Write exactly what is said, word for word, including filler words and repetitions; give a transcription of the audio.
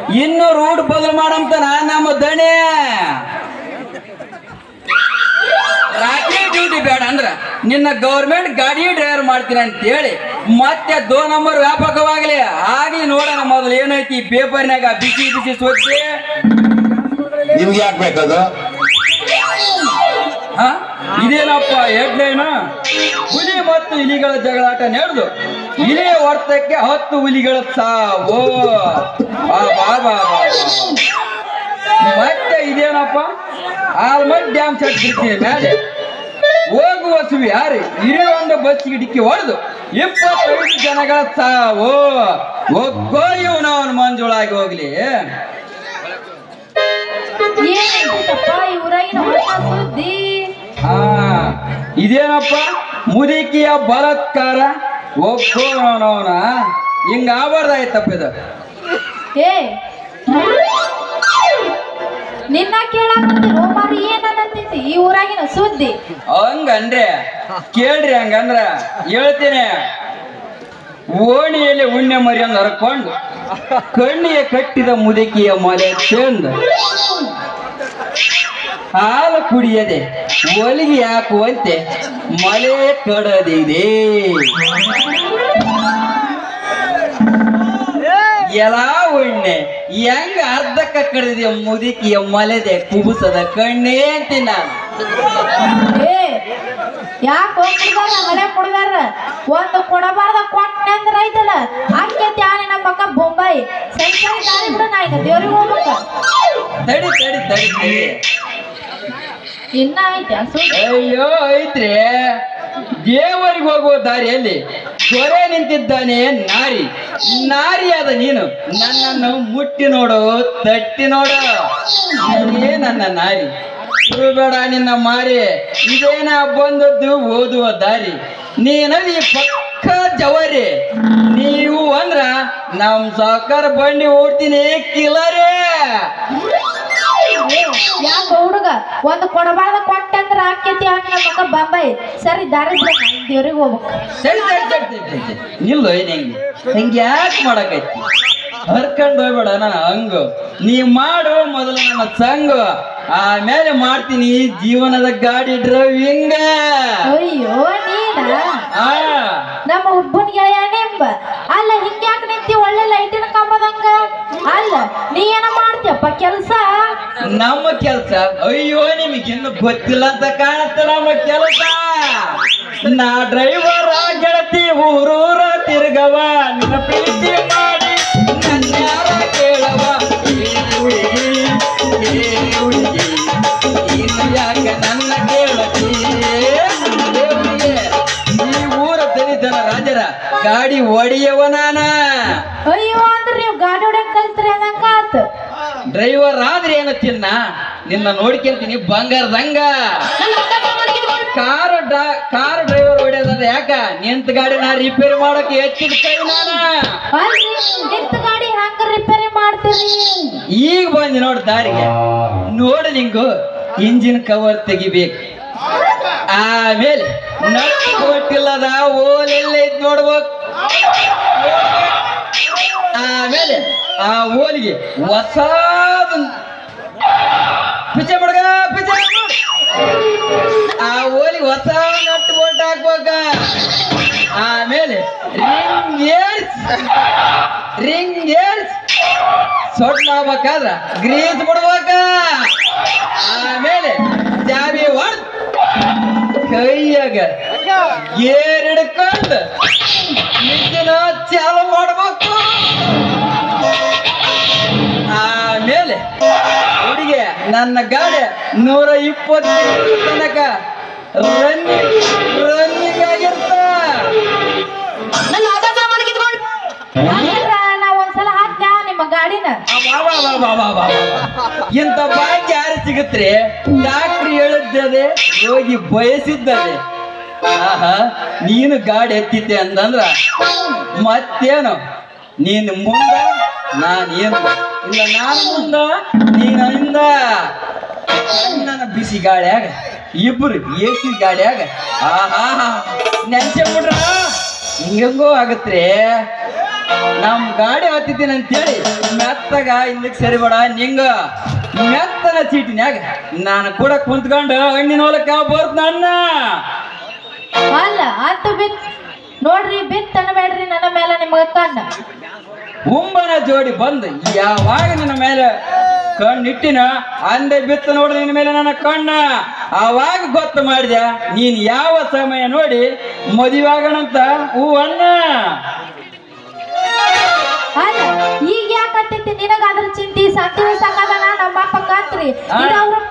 ಇನ್ನು ರೂಟ್ ಬದಲು ಮಾಡಂತಾನ ನಮ್ಮ ದಣೆ. ರಾತ್ರಿ ಡ್ಯೂಟಿ ಬೇಡ ಅಂದ್ರ ನಿನ್ನ ಗೌರ್ಮೆಂಟ್ ಗಾಡಿ ಡ್ರೈವರ್ ಮಾಡ್ತೀನಿ ಅಂತ ಹೇಳಿ ಮತ್ತೆ ದೋ ನಂಬರ್ ವ್ಯಾಪಕವಾಗ್ಲಿ ಆಗ್ಲಿ ನೋಡೋಣ. ಮೊದಲು ಏನೈತಿ ಪೇಪರ್ನಾಗ ಬಿಸಿ ಬಿಸಿ ಸೋಚಿ ನಿಮ್ಗೆ ಯಾಕೆ ಬೇಕದು? ಹ ಇದೇನಪ್ಪ ಹೆಡ್ಲೈನ್? ಹುಲಿ ಮತ್ತು ಇಲಿಗಳ ಜಗಳಾಟ ನಡೆದು ಇಲಿಯ ಹೊರ್ತಕ್ಕೆ ಹತ್ತು ಹುಲಿಗಳ ಸಾವು. ಮತ್ತೆ ಇದೇನಪ್ಪ ಆಲ್ಮಟ್ ಡ್ಯಾಮ್ ಸೆಟ್ ಬಿಡ್ತೀನಿ ಮೇಲೆ ಹೋಗುವ ಸುವಿ ಯಾರು ಇರೋ ಒಂದು ಬಸ್ಸಿಗೆ ಡಿಕ್ಕಿ ಹೊಡೆದು ಇಪ್ಪತ್ತೈದು ಜನಗಳ ಸಾವು. ಒಗ್ಗೋ ಇವನು ಅವನು ಮಂಜುಳಾಗಿ ಹೋಗ್ಲಿ. ಹಾ ಇದೇನಪ್ಪ ಮುದುಕಿಯ ಬಲಾತ್ಕಾರ. ಒಗ್ಗೋ ಅವನ ಹಿಂಗ ಆಗ್ಬಾರ್ದಾಯ್ತಪ್ಪ ಇದು. ಏ ನಿನ್ನ ಕೇಳಾಕತ್ತೀರೋ ಮಾರಿ ಏನಂತೈತಿ ಈ ಊರಾಗಿನ ಸುದ್ದಿ? ಹಂಗಂದ್ರೆ ಕೇಳ್ರಿ. ಹಂಗಂದ್ರ ಹೇಳ್ತೇನೆ. ಓಣಿಯಲ್ಲಿ ಉಣ್ಣೆ ಮರಿಯನ್ನು ಹರ್ಕೊಂಡು ಕಣ್ಣಿಗೆ ಕಟ್ಟಿದ ಮುದುಕಿಯ ಮಲೆ ಚೆಂದ ಹಾಲು ಕುಡಿಯದೆ ಒಲಿಗೆ ಹಾಕುವಂತೆ ಮಲೆ ಕಡದಿದೆ. ಎಲ್ಲಾ ಉಣ್ಣೆ ಹೆಂಗ ಅರ್ಧಕ್ಕ ಕಡಿದ ಮುದುಕಿಯ ಮಲೆದೆ ಕುಬುಸದ ಕಣ್ಣೇ ಅಂತೀನಿ ನಾನು. ಯಾಕೆ ಹೋಗ್ಬಿಡ್ದಾರ ಮಳೆ ಕೊಡ್ದಾರ ಒಂದು ಕೊಡಬಾರ್ದ ಕೊಟ್ಟೆ ಅಂದ್ರ ಐತಲ್ಲ ಆಕೇತಿ ಆನೆ ನಮ್ಮ ಪಕ್ಕ ಬೊಂಬಾಯಿ ಸರಿ ದಾರಿ ಬಿಡ ನಾ ಈಗ ದೇವ್ರಿಗೆ ಹೋಗ್ಬೇಕ. ತಡಿ ತಡಿ ತಡಿ ತಡಿ ಇನ್ನ ಐತಿ ಅಯ್ಯೋ ಐತ್ರಿ. ದೇವರಿಗೆ ಹೋಗುವ ದಾರಿಯಲ್ಲಿ ದೊರೆ ನಿಂತಿದ್ದಾನೆ ನಾರಿ. ನಾರಿಯಾದ ನೀನು ನನ್ನನ್ನು ಮುಟ್ಟಿ ನೋಡು ತಟ್ಟಿ ನೋಡು. ನೀನೇ ನನ್ನ ನಾರಿ. ಬೇಡ ನಿನ್ನ ಮಾರಿ. ಇದೇನ ಬಂದದ್ದು ಓದುವ ದಾರಿ. ನೀನಲ್ಲಿ ಪಕ್ಕ ಜವಾರಿ. ನೀವು ಅಂದ್ರ ನಮ್ ಸಾಕಾರ ಬಂಡಿ ಓಡ್ತೀನಿ ಕಿಲರೇ. ಯಾಕ ಹುಡುಗ ಒಂದು ಕೊಡಬಾರ್ದ ಕೊಟ್ಟೆ ಅಂದ್ರ ಆಕೇತಿ ಆನೆ ನಮ್ಮ ಪಕ್ಕ ಬೊಂಬಾಯಿ ಸರಿ ದಾರಿ ಬಿಡ ನಾ ದೇವ್ರಿಗೆ ಹೋಗ್ಬೇಕ. ಸರಿ ಸರಿ ಸರಿ ಸರಿ ನಿಲ್ಲು ಏನ್ ಹೆಂಗೆ ಹೆಂಗೆ ಯಾಕೆ ಮಾಡಕೈತಿ? ಹರ್ಕೊಂಡು ಹೋಗ್ಬೇಡ ನನ್ನ ಹಂಗು. ನೀ ಮಾಡು ಮೊದಲು ನನ್ನ ಸಂಗು, ಆಮೇಲೆ ಮಾಡ್ತೀನಿ ಜೀವನದ ಗಾಡಿ ಡ್ರೈವಿಂಗ್. ಅಯ್ಯೋ ನೀನ ಆ ನಮ್ಮ ಹುಬ್ಬನ್ ಗೆಳೆಯ ನಿಂಬ ಅಲ್ಲ ಹಿಂಗ್ಯಾಕ ನಿಂತಿ ಒಳ್ಳೆ ಲೈಟಿನ ಕಂಬದಂಗ. ಅಲ್ಲ ನೀ ಏನ ಮಾಡ್ತೀಯಪ್ಪ ಕೆಲ್ಸ? ನಮ್ಮ ಕೆಲ್ಸ ಅಯ್ಯೋ ನಿಮಗಿನ್ನು ಗೊತ್ತಿಲ್ಲ ಅಂತ ಕಾಣುತ್ತ. ನಮ್ಮ ಕೆಲಸ ನಾ ಡ್ರೈವರ್ ಗೆಳತಿ ಊರೂರ ತಿರ್ಗವ ನಿನ್ನ ಪ್ರೀತಿ ಮಾಡಿ ನನ್ಯಾರ ಕೇಳವ. ಯಾಕ ನನ್ನ ಕೇಳತಿ? ಈ ಊರ ದಲಿತರ ರಾಜರ ಗಾಡಿ ಒಡೆಯವ ನಾನ. ಅಯ್ಯೋ ಅಂದ್ರೆ ನೀವು ಗಾಡಿ ಹೊಡ್ಯಕ್ ಕಲ್ತ್ರಿ ಅದಂಗ ಆತ. ಡ್ರೈವರ್ ಆದ್ರೆ ಏನು ತಿನ್ನ ನಿನ್ನ ನೋಡ್ಕೊಂತೀನಿ ಬಂಗಾರದಂಗ. ಕಾರ್ ಕಾರ್ ಡ್ರೈವರ್ ಹೊಡೆಯೋದ ಯಾಕ? ನಿಂತ ಗಾಡಿ ನಾ ರಿಪೇರಿ ಮಾಡೋಕೆ ಹೆಚ್ಚಿದ ಕೈ ನಾನ. ನಿಂತ ಗಾಡಿ ಹಂಗ ರಿಪೇರಿ ಮಾಡ್ತೀರಿ? ಈಗ ಬಂದಿ ನೋಡ್ ದಾರಿಗೆ ನೋಡು. ನಿಂಗು ಇಂಜಿನ್ ಕವರ್ ತೆಗಿಬೇಕು. ಆಮೇಲೆ ನಟ್ ಕೊಟ್ಟಿಲ್ಲದ ಓಲೆಲ್ಲ ಐತ್ ನೋಡ್ಬೇಕು. ಆಮೇಲೆ ಆ ಓಲಿಗೆ ಹೊಸ ಪಿಚೆ ಮಡ್ಗ ಪಿಚೆ ಆ ಓಲಿಗೆ ಹೊಸ ನಟ್ ಬೋಲ್ಟ್ ಹಾಕ್ಬೇಕ. ಆಮೇಲೆ ರಿಂಗ್ ಏರ್ಸ್ ರಿಂಗ್ ಏರ್ಸ್ ಸೊಟ್ ಮಾಡ್ಬೇಕಾದ್ರ ಗ್ರೀಸ್ ಬಿಡ್ಬೇಕ. ಆಮೇಲೆ ಚಾವಿ ಹೊಡ್ ಕೈಯಾಗ ಗೇರ್ ಹಿಡ್ಕೊಂಡು ಇಂಜಿನ ಚಾಲು ಮಾಡ್ಬೇಕು. ಆಮೇಲೆ ಹುಡುಗಿ ನನ್ನ ಗಾಡಿ ನೂರ ಇಪ್ಪತ್ತು ತನಕ ರನ್ನಿಂಗ್ ರನ್ನಿಂಗ್ ಆಗಿರ್ತ. ನಾ ಒಂದ್ಸಲ ಹಾಕ್ಯ ನಿಮ್ಮ ಗಾಡಿನ. ಇಂಥ ಭಾಗ್ಯ ಯಾರು ಸಿಗತ್ರಿ? ಡಾಕ್ಟ್ರಿ ಹೇಳಿದ್ದದೆ ರೋಗಿ ಬಯಸಿದ್ದದೆ. ಆಹಾ ನೀನು ಗಾಡಿ ಎತ್ತಿದ್ದೆ ಅಂತಂದ್ರ ಮತ್ತೇನು? ನೀನು ಮುಂದ ನಾನು ಏನು ಇಲ್ಲ. ನಾನು ಮುಂದ ನೀನು ಹಿಂದ. ನನ್ನ ಬಿಸಿ ಗಾಳಿಯಾಗ ಇಬ್ರು ಎ ಸಿ ಗಾಡಿಯಾಗ ಆಹಾ ನೆನ್ಸೆ ಬಿಡ್ರ ಹಿಂಗಂಗೋ ಆಗತ್ರಿ. ನಮ್ ಗಾಡಿ ಹತ್ತಿದ್ದೀನಿ ಅಂತೇಳಿ ಮೆತ್ತಗ ಇಲ್ಲಿಗೆ ಸರಿಬೇಡ ನಿಂಗ ಮೆತ್ತನ ಚೀಟಿನ್ಯಾಗ ನಾನು ಕೂಡ ಕುಂತ್ಕೊಂಡು ಹಣ್ಣಿನ ಹೊಲಕ್ಕ ಬರ್ತ ನನ್ನ ಅಲ್ಲ ಹತ್ತು ಬಿತ್ ನೋಡ್ರಿ ಬಿತ್ ಅನ್ನಬೇಡ್ರಿ ನನ್ನ ಮೇಲೆ ನಿಮ್ಗ ಕಣ್ಣ ಉಂಬನ ಜೋಡಿ ಬಂದು ಯಾವಾಗ ನಿನ್ನ ಮೇಲೆ ಕಣ್ಣಿಟ್ಟಿನ ಅಂದೆ ಬಿತ್ತು ನೋಡ್ರಿ ನಿನ್ನ ಮೇಲೆ ನನ್ನ ಕಣ್ಣ ಆವಾಗ ಗೊತ್ತು ಮಾಡಿದೆ ನೀನ್ ಯಾವ ಸಮಯ ನೋಡಿ ಮದುವೆ ಆಗೋಣಂತ ಹೂ ಅಣ್ಣ ಅಲ್ಲ ಈಗ ಯಾಕತ್ತೈತಿ ನಿನಗ ಅದ್ರ ಚಿಂತಿ ಸತ್ತಿ ಸಮಾಧಾನ ನಮ್ಮ ಅಪ್ಪ ಕಾತ್ರಿ ಇದು ಅವ್ರ